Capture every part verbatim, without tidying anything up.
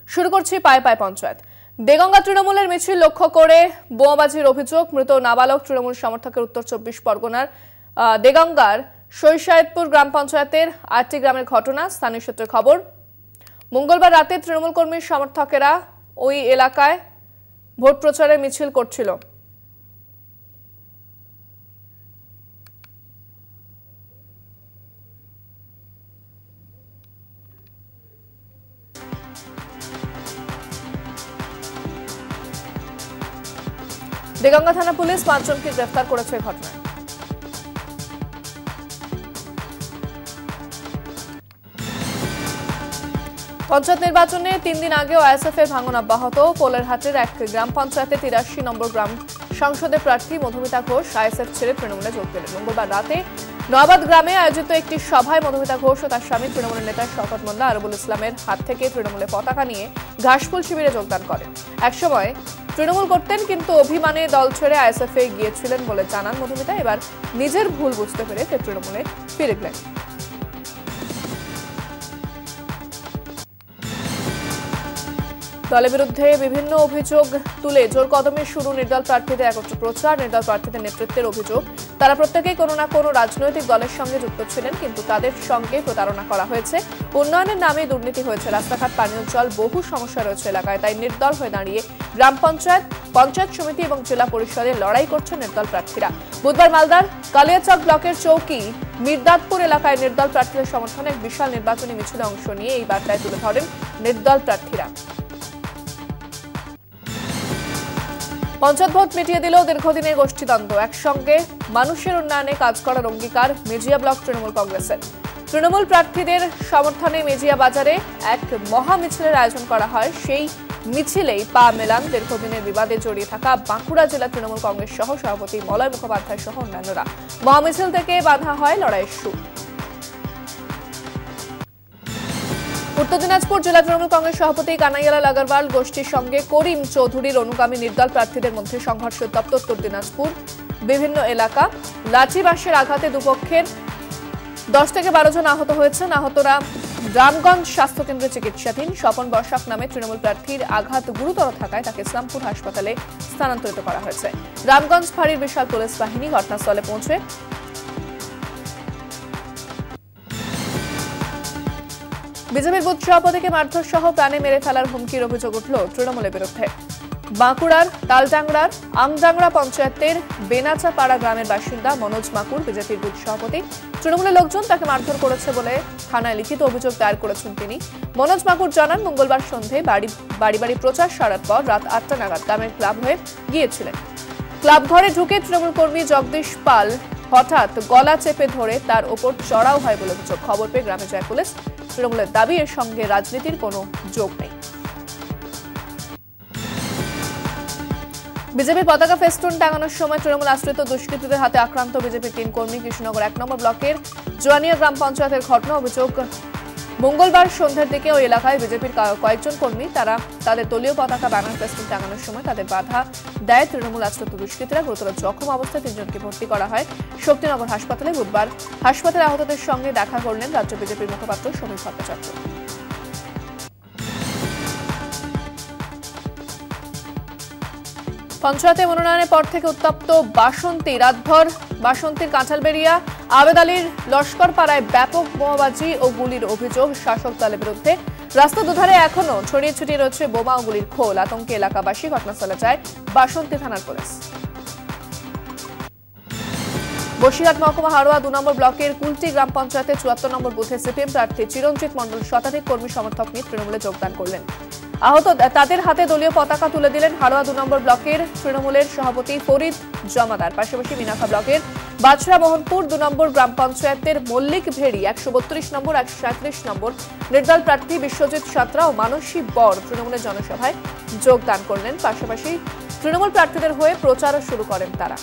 শুরু করছি পায়ে পায়ে পঞ্চায়েত। দেগঙ্গা তৃণমূলের মিছিল লক্ষ্য করে বোমাবাজির অভিযোগ। মৃত নাবালক তৃণমূল সমর্থকের উত্তর চব্বিশ পরগনার দেগঙ্গার শৈশায়তপুর গ্রাম পঞ্চায়েতের আটটি গ্রামের ঘটনা। স্থানীয় সূত্রে খবর, মঙ্গলবার রাতে তৃণমূল কর্মীর সমর্থকেরা ওই এলাকায় ভোট প্রচারে মিছিল করছিল। দেগঙ্গা থানা পুলিশ পাঁচজনকে গ্রেফতার করেছে ঘটনায়। পঞ্চায়েত নির্বাচনে তিন দিন আগেও আইএসএফ এর ভাঙন অব্যাহত। পোলারহাটের এক গ্রাম পঞ্চায়েতে তিরাশি নম্বর গ্রাম সংসদের প্রার্থী মধুমিতা ঘোষ আইএসএফ ছেড়ে তৃণমূলে যোগ দিলেন। মঙ্গলবার রাতে নবাদ গ্রামে আয়োজিত একটি সভায় মধুমিতা ঘোষ ও তার স্বামী তৃণমূলের নেতা শওকত মোল্লা আরবুল ইসলামের হাত থেকে তৃণমূলের পতাকা নিয়ে ঘাসফুল শিবিরে যোগদান করেন। একসময় তৃণমূল করতেন, কিন্তু অভিমানে দল ছেড়ে আইএসএফ এ গিয়েছিলেন বলে জানান মধুমিতা। এবার নিজের ভুল বুঝতে পেরে তৃণমূলে ফিরে গেলেন। দলের বিরুদ্ধে বিভিন্ন অভিযোগ তুলে জোর কদমে শুরু নির্দল প্রার্থীদের একত্র প্রচার। নির্দল প্রার্থীদের নেতৃত্বের অভিযোগ, তারা প্রত্যেকেই কোনো না কোনো রাজনৈতিক দলের সঙ্গে যুক্ত ছিলেন, কিন্তু তাদের সঙ্গে প্রতারণা করা হয়েছে। উন্নয়নের নামে দুর্নীতি হয়েছে, রাস্তাঘাট, পানীয় জল, বহু সমস্যা রয়েছে এলাকায়। তাই নির্দল হয়ে দাঁড়িয়ে গ্রাম পঞ্চায়েত, পঞ্চায়েত সমিতি এবং জেলা পরিষদে লড়াই করছেন নির্দল প্রার্থীরা। বুধবার মালদার কালিয়াচক ব্লকের চৌকি মির্দাতপুর এলাকায় নির্দল প্রার্থীদের সমর্থনে এক বিশাল নির্বাচনী মিছিলে অংশ নিয়ে এই বার্তায় তুলে ধরেন নির্দল প্রার্থীরা। পঞ্চায়েত ভোট মিটিয়ে দিলেও দীর্ঘদিনের গোষ্ঠীদ্বন্দ্ব, একসঙ্গে মানুষের উন্নয়নে কাজ করার অঙ্গীকার মেজিয়া ব্লক তৃণমূল কংগ্রেসের। তৃণমূল প্রার্থীদের সমর্থনে মেজিয়া বাজারে এক মহা মিছিলের আয়োজন করা হয়। সেই মিছিলেই পা মেলান দীর্ঘদিনের বিবাদে জড়িয়ে থাকা বাঁকুড়া জেলা তৃণমূল কংগ্রেস সহ সভাপতি মলয় মুখোপাধ্যায় সহ অন্যান্যরা। মহামিছিল থেকে বাঁধা হয় লড়াইয়ের সুর। উত্তর দিনাজপুর জেলা তৃণমূল কংগ্রেস সভাপতি কানাইয়ালাল আগরওয়াল গোষ্ঠীর সঙ্গে করিম চৌধুরীর অনুগামী নির্দল প্রার্থীদের মধ্যে সংঘর্ষ উত্তপ্ত উত্তর দিনাজপুর বিভিন্ন এলাকা। লাঠি বাঁশের আঘাতে দুপক্ষের দশ থেকে বারো জন আহত হয়েছেন। আহতরা রামগঞ্জ স্বাস্থ্যকেন্দ্রে চিকিৎসাধীন। স্বপন বর্ষাক নামে তৃণমূল প্রার্থীর আঘাত গুরুতর থাকায় তাকে ইসলামপুর হাসপাতালে স্থানান্তরিত করা হয়েছে। রামগঞ্জ ফাঁড়ির বিশাল পুলিশ বাহিনী ঘটনাস্থলে পৌঁছে বিজেপির বুথ সভাপতিকে মারধর সহ প্রাণে মেরে ফেলার হুমকির অভিযোগ উঠল তৃণমূলের বিরুদ্ধে। বাঁকুড়ার তালডাংরার আমডাংরা পঞ্চায়েতের বেনাচাপাড়া গ্রামের বাসিন্দা মনোজ মাকুর বিজেপির বুথ সভাপতি। তৃণমূলের লোকজন তাকে মারধর করেছে বলে থানায় লিখিত অভিযোগ দায়ের করেছেন তিনি। মনোজ মাকুর জানান, মঙ্গলবার সন্ধ্যে বাড়ি বাড়ি বাড়ি প্রচার সারার পর রাত আটটা নাগাদ গ্রামের ক্লাব হয়ে গিয়েছিলেন। ক্লাব ঘরে ঢুকে তৃণমূল কর্মী জগদীশ পাল হঠাৎ গলা চেপে ধরে তার ওপর চড়াও হয় বলে অভিযোগ। খবর পেয়ে গ্রামে যায় পুলিশ। তৃণমূলের দাবি, এর সঙ্গে রাজনীতির কোনো যোগ নেই। বিজেপির পতাকা ফেস্টুন টাঙানোর সময় তৃণমূল আশ্রিত দুষ্কৃতীদের হাতে আক্রান্ত বিজেপির তিন কর্মী। কৃষ্ণনগর এক নম্বর ব্লকের জোয়ানিয়া গ্রাম পঞ্চায়েতের ঘটনা। অভিযোগ, মঙ্গলবার সন্ধ্যার দিকে ওই এলাকায় বিজেপির কয়েকজন কর্মী তারা তাদের দলীয় পতাকা ব্যানার ফেস্টুন টাঙানোর সময় তাদের বাধা দেয় তৃণমূল আশ্রিত দুষ্কৃতীরা। গুরুতর জখম অবস্থায় তিনজনকে ভর্তি করা হয় শক্তিনগর হাসপাতালে। বুধবার হাসপাতালে আহতদের সঙ্গে দেখা করলেন রাজ্য বিজেপির মুখপাত্র সমীর ভট্টাচার্য। পঞ্চায়েতে মনোনয়নের পর থেকে উত্তপ্ত বাসন্তী। রাতভর বাসন্তীর কাঁঠালবেড়িয়া আবেদ আলীর লস্কর পাড়ায় ব্যাপক বোমাবাজি ও গুলির অভিযোগ শাসক দলের বিরুদ্ধে। রাস্তা দুধারে এখনো ছড়িয়ে ছিটিয়ে রয়েছে বোমা ও গুলির খোল। আতঙ্কে এলাকাবাসী। ঘটনাস্থলে যায় বাসন্তী থানার পুলিশ। বসিরহাট মহকুমা হাড়োয়া দু নম্বর ব্লকের কুলটি গ্রাম পঞ্চায়েতে চুয়াত্তর নম্বর বুথে সিপিএম প্রার্থী চিরঞ্জিত মণ্ডল শতাধিক কর্মী সমর্থক নিয়ে তৃণমূলে যোগদান করলেন। আহত তাদের হাতে দলীয় পতাকা তুলে দিলেন হাড়োয়া দু নম্বর ব্লকের তৃণমূলের সভাপতি ফরিদ জমাদার। পাশাপাশি মিনাখা ব্লকের বাছড়া মোহনপুর দু নম্বর গ্রাম পঞ্চায়েতের মল্লিক ভেড়ি একশো বত্রিশ নম্বর একশো সাঁত্রিশ নম্বর নির্দল প্রার্থী বিশ্বজিৎ সাঁতরা ও মানসী বর তৃণমূলের জনসভায় যোগদান করলেন। পাশাপাশি তৃণমূল প্রার্থীদের হয়ে প্রচারও শুরু করেন তারা।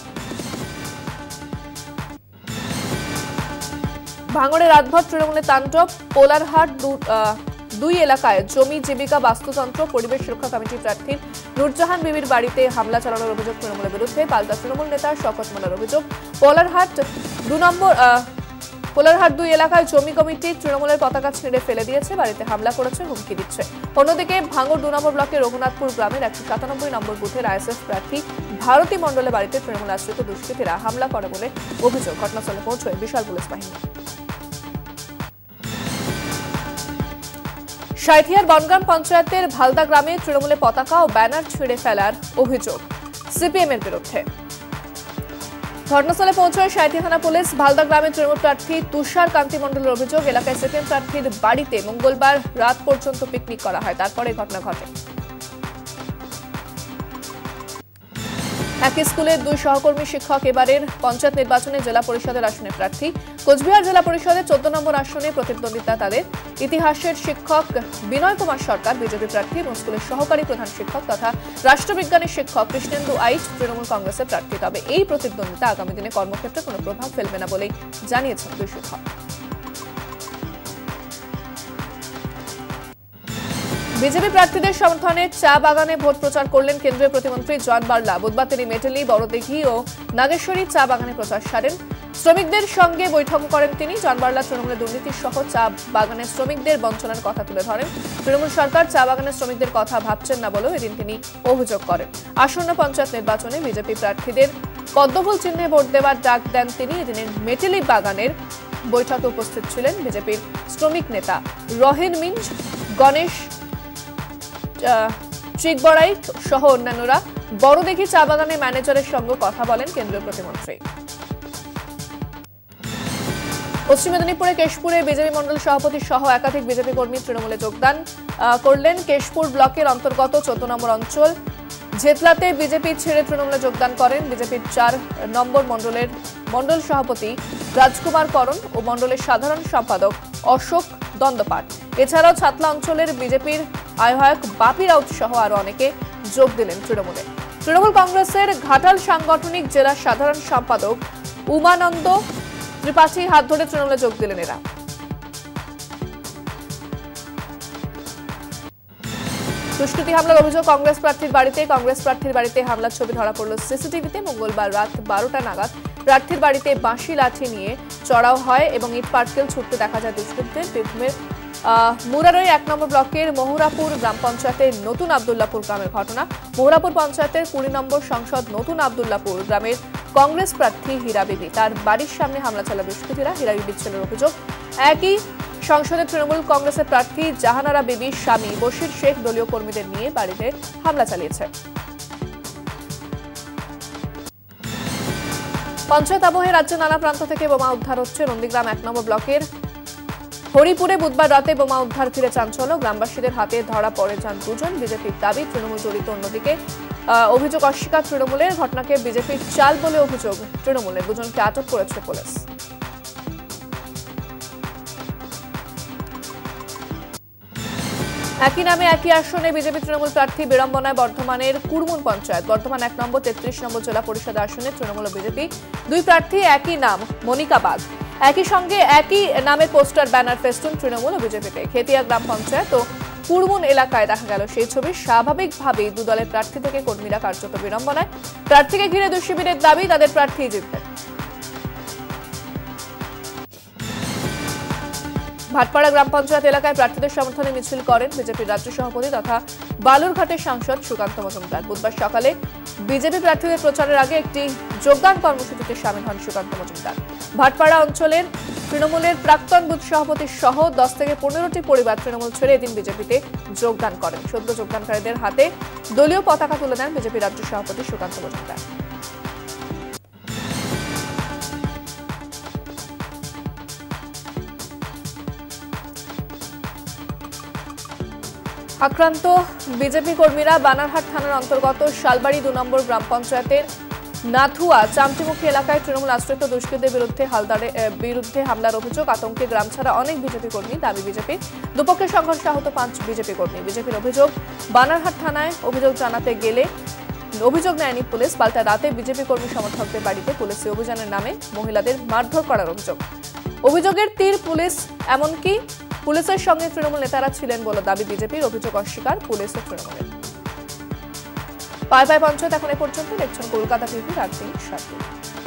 ভাঙড়ে রাতভর তৃণমূলের তাণ্ডব। পোলারহাট দুই এলাকায় জমি, জীবিকা, বাস্তুতন্ত্র, পরিবেশ সুরক্ষা কমিটির প্রার্থী নুরজাহান বিবির বাড়িতে হামলা চালানোর অভিযোগ তৃণমূলের বিরুদ্ধে। পাল্টা তৃণমূল নেতা শওকত মোল্লার অভিযোগ, পোলারহাট দু নম্বর কোলারহাট দুই এলাকায় জমি কমিটি তৃণমূলের পতাকা ছিঁড়ে ফেলে দিয়েছে, বাড়িতে হামলা করেছে, হুমকি দিচ্ছে। অন্যদিকে ভাঙড় দু নম্বর ব্লকের রঘুনাথপুর গ্রামের একশো সাতানব্বই নম্বর বুথের আইএসএফ প্রার্থী ভারতী মণ্ডলের বাড়িতে তৃণমূল আশ্রিত দুষ্কৃতীরা হামলা করে বলে অভিযোগ। ঘটনাস্থলে পৌঁছয় বিশাল পুলিশ বাহিনী। সাঁইথিয়ার বনগ্রাম পঞ্চায়েতের ভালদা গ্রামে তৃণমূলের পতাকা ও ব্যানার ছিঁড়ে ফেলার অভিযোগ সিপিএম এর বিরুদ্ধে। ঘটনাস্থলে পৌঁছয় সাঁইথিয়া থানা পুলিশ। ভালদা গ্রামে তৃণমূল প্রার্থী তুষার কান্তি মণ্ডলের অভিযোগ, এলাকায় সিপিএম প্রার্থীর বাড়িতে মঙ্গলবার রাত পর্যন্ত পিকনিক করা হয়, তারপরে ঘটনা ঘটে। একই স্কুলের দুই সহকর্মী শিক্ষক এবারের পঞ্চায়েত নির্বাচনে জেলা পরিষদের আসনে প্রার্থী। কোচবিহার জেলা পরিষদের চোদ্দ নম্বর আসনে প্রতিদ্বন্দ্বিতা তাদের। ইতিহাসের শিক্ষক বিনয় কুমার সরকার বিজেপি প্রার্থী এবং স্কুলের সহকারী প্রধান শিক্ষক তথা রাষ্ট্রবিজ্ঞানের শিক্ষক কৃষ্ণেন্দু আইচ তৃণমূল কংগ্রেসের প্রার্থী। তবে এই প্রতিদ্বন্দ্বিতা আগামী দিনে কর্মক্ষেত্রে কোনো প্রভাব ফেলবে না বলেই জানিয়েছেন দুই শিক্ষক। বিজেপি প্রার্থীদের সমর্থনে চা বাগানে ভোট প্রচার করলেন কেন্দ্রীয় প্রতিমন্ত্রী জন বার্লা। বুধবার তিনি মেটেলি, বড়দিঘি ও নাগেশ্বরী চা বাগানে প্রচার সারেন। শ্রমিকদের সঙ্গে বৈঠক করেন তিনি। জন বার্লা তৃণমূলের দুর্নীতি সহ চা বাগানের শ্রমিকদের বঞ্চনার কথা তুলে ধরেন। তৃণমূল সরকার চা বাগানের শ্রমিকদের কথা ভাবছেন না বলেও এদিন তিনি অভিযোগ করেন। আসন্ন পঞ্চায়েত নির্বাচনে বিজেপি প্রার্থীদের পদ্মফুল চিহ্নে ভোট দেওয়ার ডাক দেন তিনি। এদিনের মেটেলি বাগানের বৈঠকে উপস্থিত ছিলেন বিজেপির শ্রমিক নেতা রহিন মিঞ্জ, গণেশ চিকবড়াইট সহ অন্যান্যরা। বড়দিঘি চা বাগানের ম্যানেজারের সঙ্গে কথা বলেন কেন্দ্রীয় প্রতিমন্ত্রী। পশ্চিম মেদিনীপুরে কেশপুরে বিজেপি মন্ডল সভাপতি সহ একাধিক বিজেপি কর্মী তৃণমূলে যোগদান করলেন। কেশপুর ব্লকের অন্তর্গত চোদ্দ নম্বর অঞ্চল ঝেতলাতে বিজেপি ছেড়ে তৃণমূলে যোগদান করেন বিজেপির চার নম্বর মন্ডলের মন্ডল সভাপতি রাজকুমার করণ ও মন্ডলের সাধারণ সম্পাদক অশোক দন্দপাট। এছাড়াও ছাতলা অঞ্চলের বিজেপির আহ্বায়ক বাপি রাউত সহ আরো অনেকে যোগ দিলেন তৃণমূলে। তৃণমূল কংগ্রেসের ঘাটাল সাংগঠনিক জেলা সাধারণ সম্পাদক উমানন্দ ত্রিপাঠী হাত ধরে তৃণমূলে যোগ দিলেন এরা। দুষ্কৃতী হামলার অভিযোগ কংগ্রেস প্রার্থীর বাড়িতে। কংগ্রেস প্রার্থীর বাড়িতে হামলার ছবি ধরা পড়ল সিসিটিভিতে। মঙ্গলবার রাত বারোটা নাগাদ প্রার্থীর বাড়িতে বাঁশি লাঠি নিয়ে চড়াও হয় এবং ইট পাটকেল ছুটতে দেখা যায় দুষ্কৃতীদের। বীরভূমের মুরারই এক নম্বর ব্লকের মহুরাপুর গ্রাম পঞ্চায়েতের নতুন আবদুল্লাপুর গ্রামের ঘটনা। মহুরাপুর পঞ্চায়েতের কুড়ি নম্বর সংসদ নতুন আবদুল্লাপুর গ্রামের কংগ্রেস প্রার্থী হীরা বিবি তার বাড়ির সামনে হামলা চালা দুষ্কৃতীরা। হীরা বিবির ছেলের অভিযোগ, একই সংসদে তৃণমূল কংগ্রেসের প্রার্থী জাহানারা বিবির স্বামী বশির শেখ দলীয় কর্মীদের নিয়ে বাড়িতে হামলা চালিয়েছে। পঞ্চায়েত আবহে রাজ্যের নানা প্রান্ত থেকে বোমা উদ্ধার হচ্ছে। নন্দীগ্রাম এক নম্বর ব্লকের হরিপুরে বুধবার রাতে বোমা উদ্ধার ঘিরে চাঞ্চল্য। গ্রামবাসীদের হাতে ধরা পড়ে যান দুজন। বিজেপির দাবি তৃণমূল জড়িত। অন্যদিকে অভিযোগ অস্বীকার তৃণমূলের। ঘটনাকে বিজেপির চাল বলে অভিযোগ তৃণমূলের। দুজনকে আটক করেছে পুলিশ। একই নামে একই আসনে বিজেপি তৃণমূল প্রার্থী বিড়ম্বনায় বর্ধমানের কুড়মুন পঞ্চায়েত। বর্ধমান এক নম্বর তেত্রিশ নম্বর জেলা পরিষদ আসনে তৃণমূল ও বিজেপি দুই প্রার্থী একই নাম মনিকা বাগ। একই সঙ্গে একই নামের পোস্টার, ব্যানার, ফেস্টুন তৃণমূল ও বিজেপিতে। খেতিয়া গ্রাম পঞ্চায়েত ও কুড়মুন এলাকায় দেখা গেল সেই ছবি। স্বাভাবিকভাবেই দু দলের প্রার্থী থেকে কর্মীরা কার্যত বিড়ম্বনায়। প্রার্থীকে ঘিরে দুই শিবিরের দাবি তাদের প্রার্থী জিতবেন। ভাটপাড়া গ্রাম পঞ্চায়েত এলাকায় প্রার্থীদের সমর্থনে মিছিল করেন বিজেপির রাজ্য সভাপতি তথা বালুরঘাটের সাংসদ সুকান্ত মজুমদার। বুধবার সকালে বিজেপি প্রার্থীদের প্রচারের আগে একটি যোগদান কর্মসূচিতে সামিল হন সুকান্ত মজুমদার। ভাটপাড়া অঞ্চলের তৃণমূলের প্রাক্তন বুথ সভাপতি সহ দশ থেকে পনেরোটি পরিবার তৃণমূল ছেড়ে এদিন বিজেপিতে যোগদান করেন। সদ্য যোগদানকারীদের হাতে দলীয় পতাকা তুলে দেন বিজেপি রাজ্য সভাপতি সুকান্ত মজুমদার। আক্রান্ত বিজেপি কর্মীরা বানারহাট থানার অন্তর্গত শালবাড়ি দু নম্বর গ্রাম পঞ্চায়েতের নাথুয়া চামটিমুখী এলাকায় তৃণমূল আশ্রিত দুষ্কৃতীদের বিরুদ্ধে হালদারে বিরুদ্ধে হামলার অভিযোগ। আতঙ্কে গ্রাম ছাড়া অনেক বিজেপি কর্মী। দাবি বিজেপির। দুপক্ষের সংঘর্ষে আহত পাঁচ বিজেপি কর্মী। বিজেপির অভিযোগ, বানারহাট থানায় অভিযোগ জানাতে গেলে অভিযোগ নেয়নি পুলিশ। পাল্টা রাতে বিজেপি কর্মী সমর্থকদের বাড়িতে পুলিশি অভিযানের নামে মহিলাদের মারধর করার অভিযোগ। অভিযোগের তীর পুলিশ, এমনকি পুলিশের সঙ্গে তৃণমূল নেতারা ছিলেন বলে দাবি বিজেপির। অভিযোগ অস্বীকার পুলিশ ও তৃণমূলের। পায় পায় পঞ্চায়েত এখন এ পর্যন্ত। দেখছেন কলকাতা টিভি, রাত দিন সাত।